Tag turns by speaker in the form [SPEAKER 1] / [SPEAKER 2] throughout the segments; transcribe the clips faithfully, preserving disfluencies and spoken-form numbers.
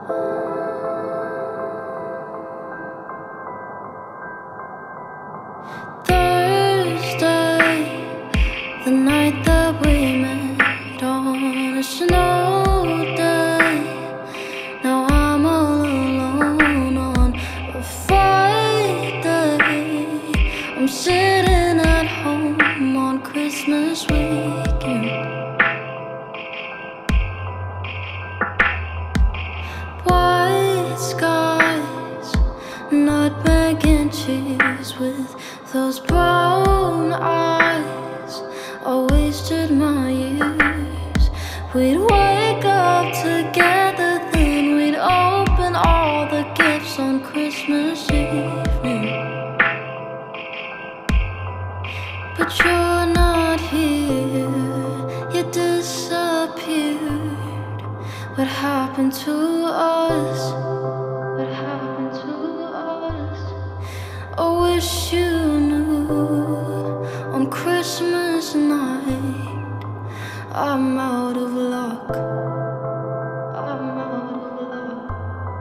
[SPEAKER 1] The night that we met on a snow day. Now I'm all alone on a Friday. I'm sitting at home on Christmas weekend. White skies, nutmeg and cheese with those brown eyes. I wasted my years. We'd wake up together, then we'd open all the gifts on Christmas evening. But you're not here, you disappeared. What happened to us? What happened to us? I wish you knew. On Christmas night, I'm out of luck. I'm out of luck.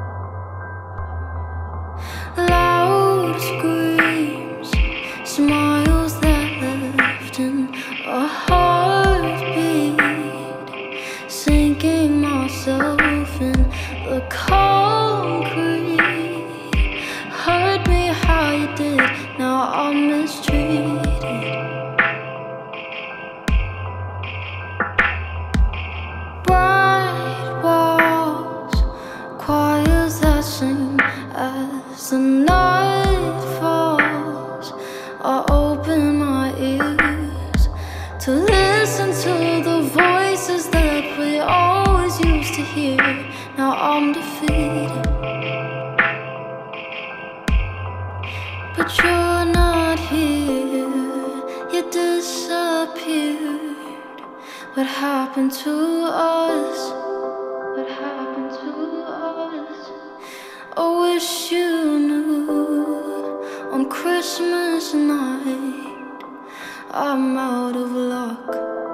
[SPEAKER 1] Loud screams, smiles that left in a heartbeat, sinking myself in the concrete. Hurt me how you did, now I'm mistreated. Choirs that sing as the night falls. I open my ears to listen to the voices that we always used to hear. Now I'm defeated, but you're not here, you disappeared. What happened to us? What happened to us? I wish you knew. On Christmas night, I'm out of luck.